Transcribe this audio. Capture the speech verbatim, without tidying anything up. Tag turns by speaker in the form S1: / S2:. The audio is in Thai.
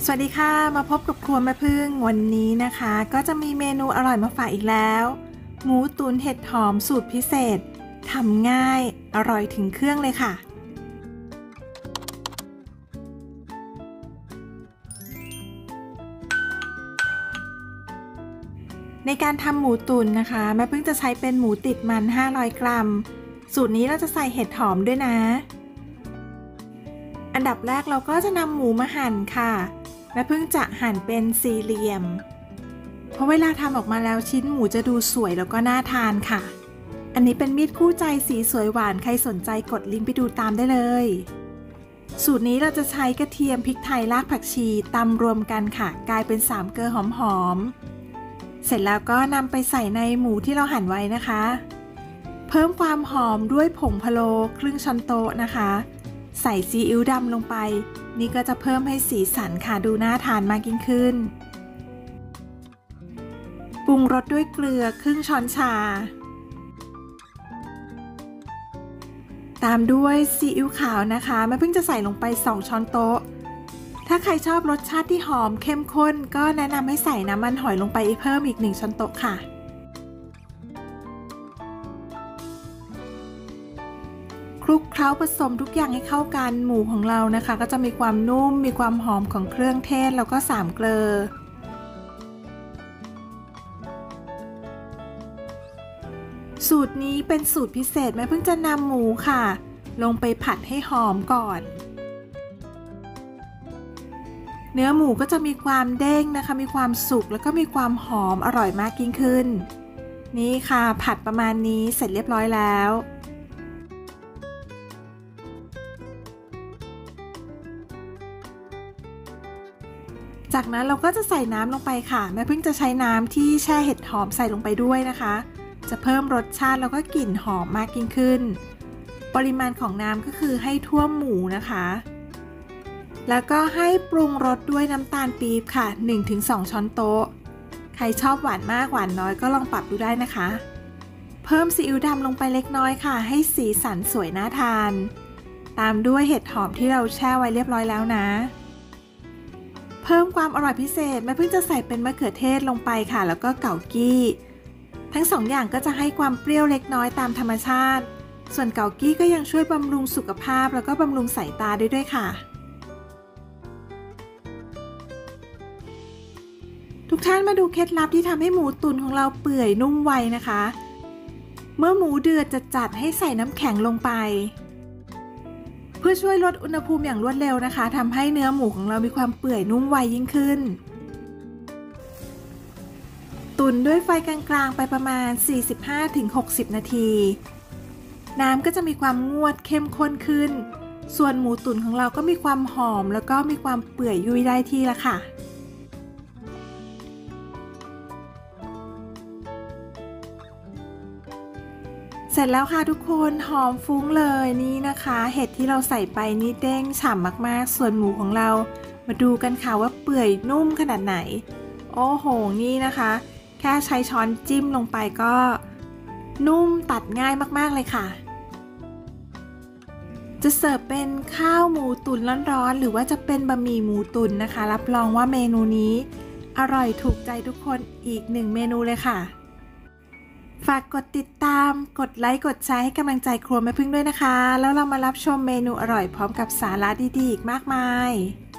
S1: สวัสดีค่ะมาพบกับครัวแม่พึ่งวันนี้นะคะก็จะมีเมนูอร่อยมาฝากอีกแล้วหมูตุ๋นเห็ดหอมสูตรพิเศษทำง่ายอร่อยถึงเครื่องเลยค่ะในการทำหมูตุ๋นนะคะแม่พึ่งจะใช้เป็นหมูติดมันห้าร้อยกรัมสูตรนี้เราจะใส่เห็ดหอมด้วยนะอันดับแรกเราก็จะนำหมูมาหั่นค่ะแม่พึ่งจะหั่นเป็นสี่เหลี่ยมเพราะเวลาทำออกมาแล้วชิ้นหมูจะดูสวยแล้วก็น่าทานค่ะอันนี้เป็นมีดคู่ใจสีสวยหวานใครสนใจกดลิงก์ไปดูตามได้เลยสูตรนี้เราจะใช้กระเทียมพริกไทยรากผักชีตำรวมกันค่ะกลายเป็นสามเกลือหอมๆเสร็จแล้วก็นำไปใส่ในหมูที่เราหั่นไว้นะคะเพิ่มความหอมด้วยผงพะโล้ครึ่งช้อนโต๊ะนะคะใส่ซีอิ๊วดำลงไปนี่ก็จะเพิ่มให้สีสันค่ะดูน่าทานมากยิ่งขึ้นปรุงรสด้วยเกลือครึ่งช้อนชาตามด้วยซีอิ๊วขาวนะคะแม่พึ่งจะใส่ลงไปสองช้อนโต๊ะถ้าใครชอบรสชาติที่หอมเข้มข้นก็แนะนำให้ใส่น้ำมันหอยลงไปเพิ่มอีกหนึ่งช้อนโต๊ะค่ะคลุกเคล้าผสมทุกอย่างให้เข้ากันหมูของเรานะคะก็จะมีความนุ่มมีความหอมของเครื่องเทศแล้วก็สามเกลอสูตรนี้เป็นสูตรพิเศษแม่เพิ่งจะนำหมูค่ะลงไปผัดให้หอมก่อนเนื้อหมูก็จะมีความเด้งนะคะมีความสุกแล้วก็มีความหอมอร่อยมากยิ่งขึ้นนี่ค่ะผัดประมาณนี้เสร็จเรียบร้อยแล้วจากนั้นเราก็จะใส่น้ำลงไปค่ะแม่พึ่งจะใช้น้ำที่แช่เห็ดหอมใส่ลงไปด้วยนะคะจะเพิ่มรสชาติแล้วก็กลิ่นหอมมากยิ่งขึ้นปริมาณของน้ำก็คือให้ท่วมหมูนะคะแล้วก็ให้ปรุงรสด้วยน้ำตาลปี๊บค่ะ หนึ่งถึงสอง ช้อนโต๊ะใครชอบหวานมากหวานน้อยก็ลองปรับดูได้นะคะเพิ่มซีอิ๊วดำลงไปเล็กน้อยค่ะให้สีสันสวยน่าทานตามด้วยเห็ดหอมที่เราแช่ไว้เรียบร้อยแล้วนะเพิ่มความอร่อยพิเศษแม่พึ่งจะใส่เป็นมะเขือเทศลงไปค่ะแล้วก็เกากี้ทั้งสองอย่างก็จะให้ความเปรี้ยวเล็กน้อยตามธรรมชาติส่วนเกากี้ก็ยังช่วยบำรุงสุขภาพแล้วก็บำรุงสายตาด้วยด้วยค่ะทุกท่านมาดูเคล็ดลับที่ทำให้หมูตุ๋นของเราเปื่อยนุ่มไวนะคะเมื่อหมูเดือดจัดๆให้ใส่น้ำแข็งลงไปเพื่อช่วยลดอุณหภูมิอย่างรวดเร็วนะคะทำให้เนื้อหมูของเรามีความเปื่อยนุ่มไวยิ่งขึ้นตุ๋นด้วยไฟกลางๆไปประมาณ สี่สิบห้าถึงหกสิบ นาทีน้ำก็จะมีความงวดเข้มข้นขึ้นส่วนหมูตุ๋นของเราก็มีความหอมแล้วก็มีความเปื่อยยุ่ยได้ที่ละค่ะเสร็จแล้วค่ะทุกคนหอมฟุ้งเลยนี่นะคะเห็ดที่เราใส่ไปนี่เด้งฉ่ำมากๆส่วนหมูของเรามาดูกันค่ะว่าเปื่อยนุ่มขนาดไหนโอ้โหนี่นะคะแค่ใช้ช้อนจิ้มลงไปก็นุ่มตัดง่ายมากๆเลยค่ะจะเสิร์ฟเป็นข้าวหมูตุ๋นร้อนๆหรือว่าจะเป็นบะหมี่หมูตุ๋นนะคะรับรองว่าเมนูนี้อร่อยถูกใจทุกคนอีกหนึ่งเมนูเลยค่ะฝากกดติดตามกดไลค์กดแชร์ให้กำลังใจครัวแม่พึ่งด้วยนะคะแล้วเรามารับชมเมนูอร่อยพร้อมกับสาระดีๆอีกมากมาย